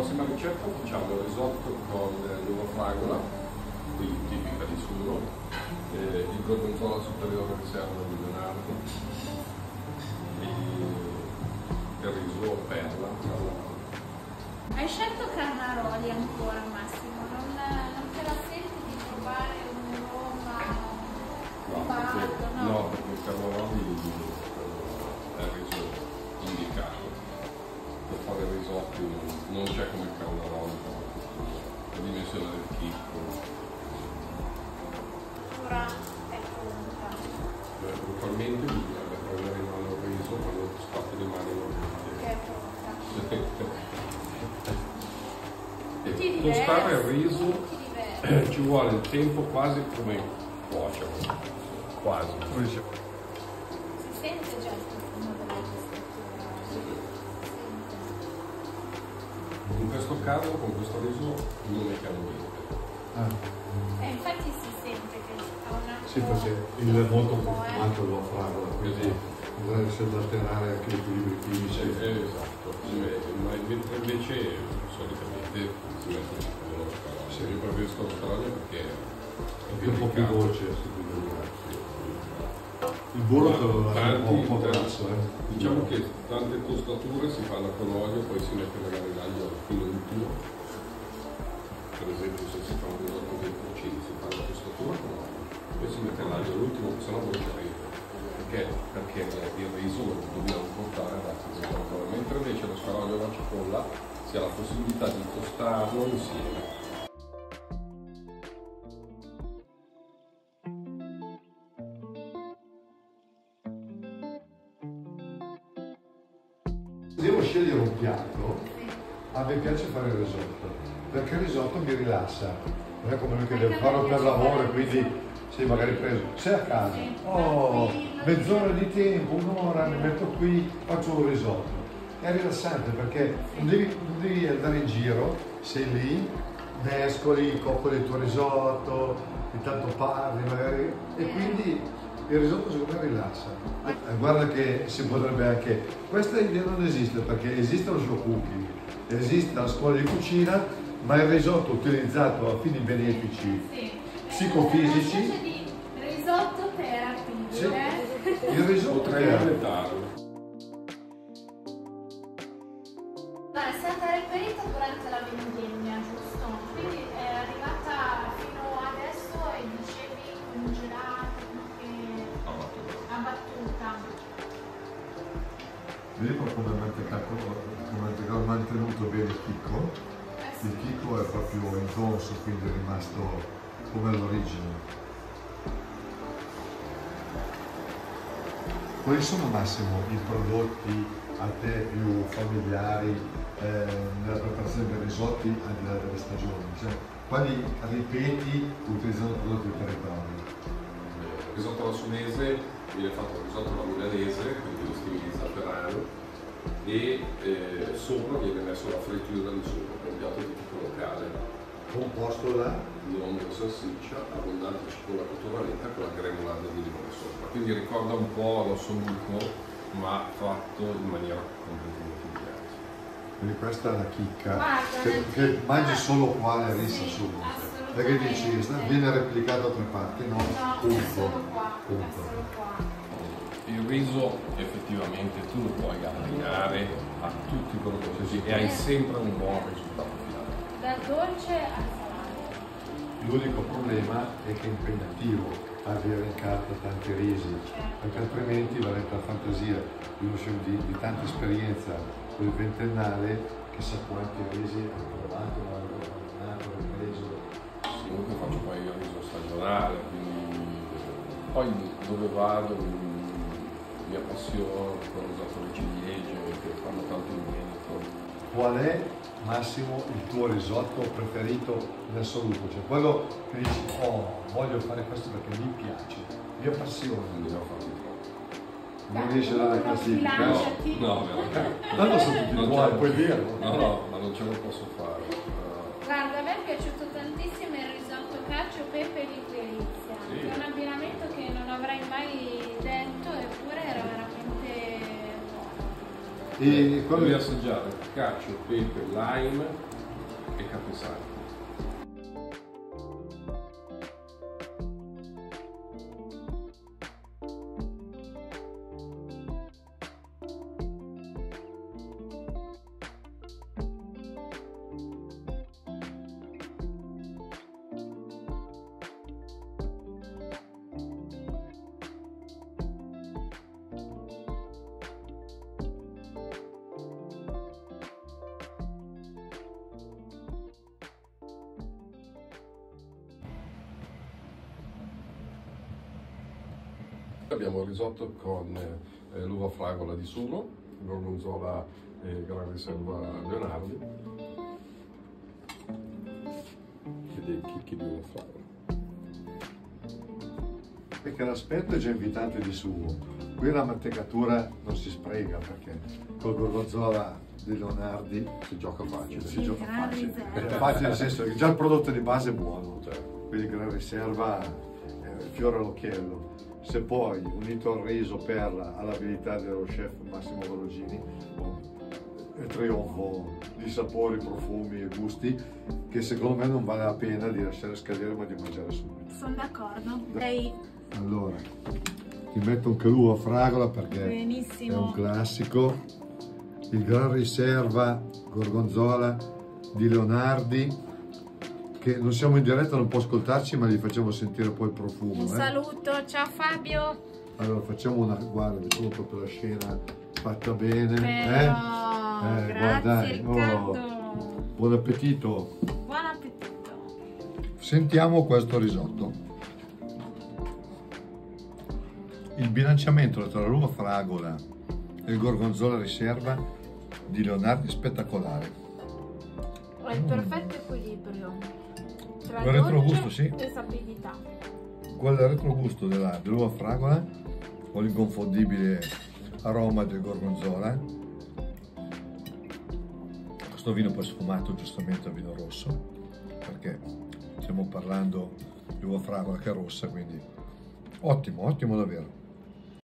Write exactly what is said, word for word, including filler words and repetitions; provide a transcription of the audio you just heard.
prossima ricetta facciamo il risotto con l'uva fragola, qui tipica di Suro, eh, il gorgonzola superiore riserva di Leonardo e il riso perla. Hai scelto Carnaroli ancora, Massimo? Non, non te la senti di provare un Roma, un Bardo, no? No, perché il Carnaroli è il riso indicato. Per fare risotti non c'è come il Carnaroli, la dimensione del chicco. Ora è pronta. Brutalmente bisognerebbe prendere in mano il riso quando spazio di mano non Che è pronta. E tostare il riso ci vuole il tempo quasi come cuocerlo, quasi. Si sente già il profumo della scrittura. In questo caso con questo riso non mettiamo niente. Ah. E infatti si sente che ha una... Sì, perché il è molto profumato lo fragola, quindi bisogna esagerare anche gli equilibri chimici. Eh, esatto, si vede, ma invece solitamente si mette lo scarogno. Sì. Io preferisco lo scarogno perché è più un po' più dolce. Il burro è un po' grasso. Eh. Diciamo che tante tostature si fanno con olio, poi si mette magari l'aglio fino ultimo. Per esempio se si fa un risotto dei porcini si fa la tostatura con olio, poi si mette l'aglio all'ultimo, se no brucerete. Perché? Perché il riso lo dobbiamo portare alla temperatura, mentre invece lo scarogno e la cipolla si ha la possibilità di tostarlo insieme. Devo scegliere un piatto, a me piace fare il risotto, perché il risotto mi rilassa, non è come noi che devo farlo per lavoro e quindi sei magari preso, sei a casa, oh, mezz'ora di tempo, un'ora, mi metto qui, faccio un risotto. È rilassante perché non devi, non devi andare in giro, sei lì, mescoli, coccoli il tuo risotto, intanto parli magari, e quindi il risotto secondo me rilassa. Eh, guarda che si potrebbe anche, questa idea non esiste perché esiste lo slow cooking, esiste la scuola di cucina, ma il risotto utilizzato a fini benefici, sì, psicofisici. È una specie di risotto therapy, sì, eh? il risotto potrei è... inventarlo. È stata reperita durante la vendemmia, giusto? Quindi è arrivata fino adesso e dicevi congelata, e abbattuta. Vedi come ha mantecato, come ha mantenuto bene il chicco? Eh sì. Il chicco è proprio intonso, quindi è rimasto come all'origine. Quali sono, Massimo, i prodotti a te più familiari eh, nella preparazione dei risotti al di là delle stagioni? Cioè, quali ripeti utilizzando prodotti del territorio? Il risotto alla sunese viene fatto il risotto alla milanese, quindi lo stilizzato rano, e eh, sopra viene messo la frittura di sugo, che è un piatto tipico locale. Composto da? Lombo e salsiccia, abbondante cipolla cotoraneta con la gremolata di limone sopra. Quindi ricorda un po' l'ossoluto, ma fatto in maniera completamente diversa. Quindi questa è la chicca, Guarda, che, la che chicca- mangi solo qua e rissa Sì, subito. assolutamente. Perché dici, sta- viene replicato da altre parti? No, No, è punto. solo qua, è Punto. solo qua. Il riso effettivamente tu lo puoi abbinare a tutti i prodotti e hai sempre un buon risultato finale. Dal dolce al salato. L'unico problema è che è impegnativo avere in carta tanti risi, perché altrimenti va dentro la fantasia di uno di, di tanta esperienza con il ventennale, chissà quanti risi ha provato, ha lavorato, ha preso. Comunque faccio poi il riso stagionale, quindi poi dove vado mi appassiono con il risotto di ciliegie che fanno tanto in Veneto. Qual è, Massimo, il tuo risotto preferito in assoluto? Cioè quello che dici, oh, voglio fare questo perché mi piace, mi appassiona. Non devo farli troppo. Non riesci a dare la classifica? No, Lanciati. no, veramente. Tanto sono tutti Non uguali, ce- puoi dirlo. No, no, ma non ce lo posso fare. Uh, Guarda, a me è piaciuto tantissimo il risotto cacio, pepe e liquirizia. Sì. È un abbinamento che non avrei mai detto, eppure era veramente buono. E quello Devi assaggiare cacio, pepe, lime e capezzale. Abbiamo il risotto con eh, l'uva fragola di sugo, gorgonzola e Gran Riserva Leonardi e dei chicchi di uva fragola. Perché l'aspetto è già invitante di sugo. Qui la mantecatura non si spreca perché col gorgonzola di Leonardi si gioca facile. Si gioca facile. È facile nel senso che già il prodotto di base è buono, quindi Gran Riserva è fiore all'occhiello. Se poi unito al riso perla all'abilità dello chef Massimo Valogini, è trionfo di sapori, profumi e gusti che secondo me non vale la pena di lasciare scadere ma di mangiare subito. Sono d'accordo. Lei... Allora, ti metto anche l'uva fragola perché Benissimo. è un classico. Il Gran Riserva Gorgonzola di Leonardi, che non siamo in diretta, non può ascoltarci, ma gli facciamo sentire poi il profumo. Un eh. saluto, ciao Fabio. Allora facciamo una, guarda, facciamo proprio la scena fatta bene. Però, eh? Eh, grazie guardai, Riccardo. oh, buon appetito. Buon appetito. Sentiamo questo risotto. Il bilanciamento tra l'uva fragola e il gorgonzola riserva di Leonardi è spettacolare. È il perfetto equilibrio tra Quel retrogusto, dolce sì. e sapidità. Quel retrogusto della- dell'uva fragola con l'inconfondibile aroma del gorgonzola. Questo vino poi sfumato giustamente a vino rosso, perché stiamo parlando di uva fragola che è rossa, quindi ottimo, ottimo davvero.